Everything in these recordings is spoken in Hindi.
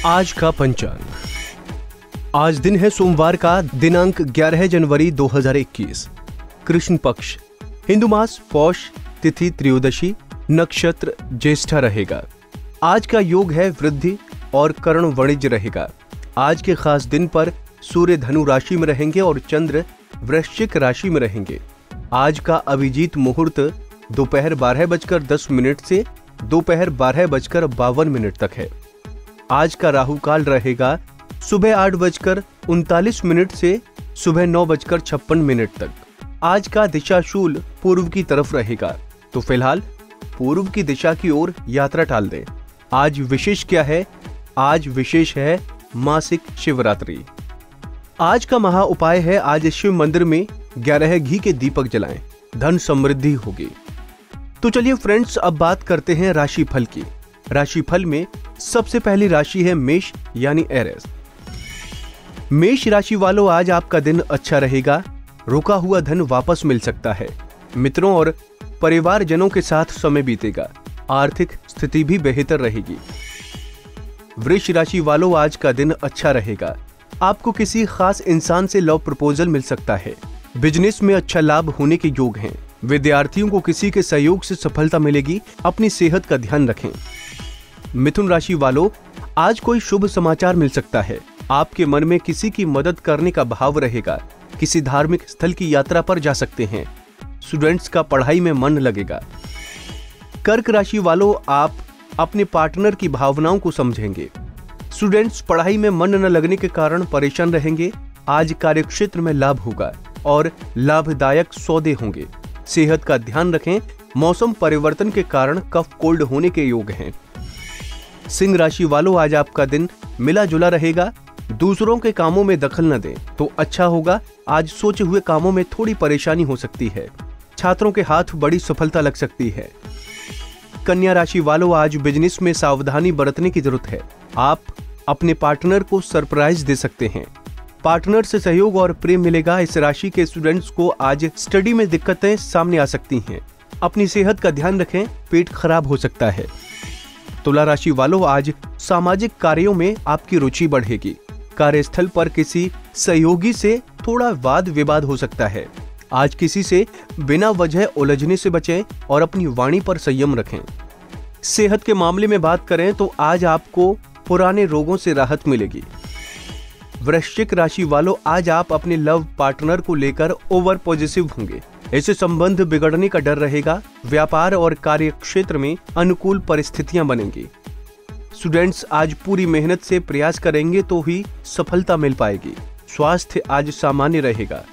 आज का पंचांग। आज दिन है सोमवार का, दिनांक 11 जनवरी 2021, कृष्ण पक्ष, हिंदू मास पौष, तिथि त्रयोदशी, नक्षत्र ज्येष्ठा रहेगा। आज का योग है वृद्धि और कर्ण वाणिज्य रहेगा। आज के खास दिन पर सूर्य धनु राशि में रहेंगे और चंद्र वृश्चिक राशि में रहेंगे। आज का अभिजीत मुहूर्त दोपहर 12:10 से दोपहर 12:52 तक है। आज का राहु काल रहेगा सुबह 8:39 से सुबह 9:56 तक। आज का दिशाशूल पूर्व की तरफ रहेगा, तो फिलहाल पूर्व की दिशा की ओर यात्रा टाल दें। आज विशेष क्या है? आज विशेष है मासिक शिवरात्रि। आज का महा उपाय है, आज शिव मंदिर में 11 घी के दीपक जलाएं, धन समृद्धि होगी। तो चलिए फ्रेंड्स, अब बात करते हैं राशिफल की। राशिफल में सबसे पहली राशि है मेष यानी एरिस। मेष राशि वालों, आज आपका दिन अच्छा रहेगा। रुका हुआ धन वापस मिल सकता है। मित्रों और परिवारजनों के साथ समय बीतेगा। आर्थिक स्थिति भी बेहतर रहेगी। वृष राशि वालों, आज का दिन अच्छा रहेगा। आपको किसी खास इंसान से लव प्रपोजल मिल सकता है। बिजनेस में अच्छा लाभ होने के योग हैं। विद्यार्थियों को किसी के सहयोग से सफलता मिलेगी। अपनी सेहत का ध्यान रखें। मिथुन राशि वालों, आज कोई शुभ समाचार मिल सकता है। आपके मन में किसी की मदद करने का भाव रहेगा। किसी धार्मिक स्थल की यात्रा पर जा सकते हैं। स्टूडेंट्स का पढ़ाई में मन लगेगा। कर्क राशि वालों, आप अपने पार्टनर की भावनाओं को समझेंगे। स्टूडेंट्स पढ़ाई में मन न लगने के कारण परेशान रहेंगे। आज कार्यक्षेत्र में लाभ होगा और लाभदायक सौदे होंगे। सेहत का ध्यान रखें। मौसम परिवर्तन के कारण कफ कोल्ड होने के योग हैं। सिंह राशि वालों, आज आपका दिन मिला जुला रहेगा। दूसरों के कामों में दखल न दें तो अच्छा होगा। आज सोचे हुए कामों में थोड़ी परेशानी हो सकती है। छात्रों के हाथ बड़ी सफलता लग सकती है। कन्या राशि वालों, आज बिजनेस में सावधानी बरतने की जरूरत है। आप अपने पार्टनर को सरप्राइज दे सकते हैं। पार्टनर से सहयोग और प्रेम मिलेगा। इस राशि के स्टूडेंट्स को आज स्टडी में दिक्कतें सामने आ सकती हैं। अपनी सेहत का ध्यान रखें, पेट खराब हो सकता है। तुला राशि वालों, आज सामाजिक कार्यों में आपकी रुचि बढ़ेगी। कार्यस्थल पर किसी सहयोगी से थोड़ा वाद विवाद हो सकता है। आज किसी से बिना वजह उलझने से बचें और अपनी वाणी पर संयम रखें। सेहत के मामले में बात करें तो आज आपको पुराने रोगों से राहत मिलेगी। वृश्चिक राशि वालों, आज आप अपने लव पार्टनर को लेकर ओवर पॉजिटिव होंगे। इससे संबंध बिगड़ने का डर रहेगा। व्यापार और कार्य क्षेत्र में अनुकूल परिस्थितियां बनेंगी। स्टूडेंट्स आज पूरी मेहनत से प्रयास करेंगे तो ही सफलता मिल पाएगी। स्वास्थ्य आज सामान्य रहेगा।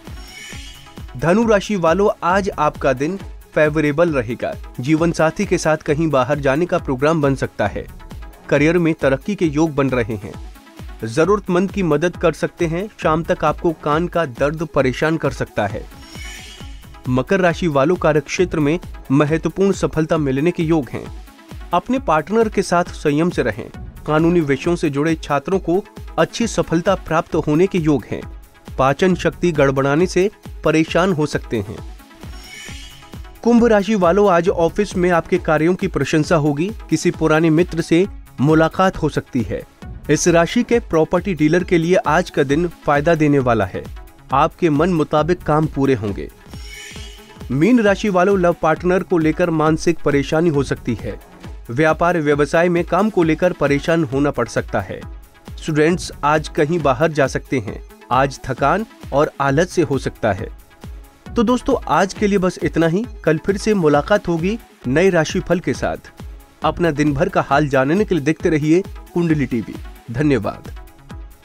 धनु राशि वालों, आज आपका दिन फेवरेबल रहेगा। जीवन साथी के साथ कहीं बाहर जाने का प्रोग्राम बन सकता है। करियर में तरक्की के योग बन रहे हैं। जरूरतमंद की मदद कर सकते हैं। शाम तक आपको कान का दर्द परेशान कर सकता है। मकर राशि वालों, कार्यक्षेत्र में महत्वपूर्ण सफलता मिलने के योग हैं। अपने पार्टनर के साथ संयम से रहें। कानूनी विषयों से जुड़े छात्रों को अच्छी सफलता प्राप्त होने के योग हैं। पाचन शक्ति गड़बड़ाने से परेशान हो सकते हैं। कुंभ राशि वालों, आज ऑफिस में आपके कार्यों की प्रशंसा होगी। किसी पुराने मित्र से मुलाकात हो सकती है। इस राशि के प्रॉपर्टी डीलर के लिए आज का दिन फायदा देने वाला है। आपके मन मुताबिक काम पूरे होंगे। मीन राशि वालों, लव पार्टनर को लेकर मानसिक परेशानी हो सकती है। व्यापार व्यवसाय में काम को लेकर परेशान होना पड़ सकता है। स्टूडेंट्स आज कहीं बाहर जा सकते हैं। आज थकान और आलस से हो सकता है। तो दोस्तों, आज के लिए बस इतना ही। कल फिर से मुलाकात होगी नए राशिफल के साथ। अपना दिन भर का हाल जानने के लिए देखते रहिए कुंडली टीवी। धन्यवाद।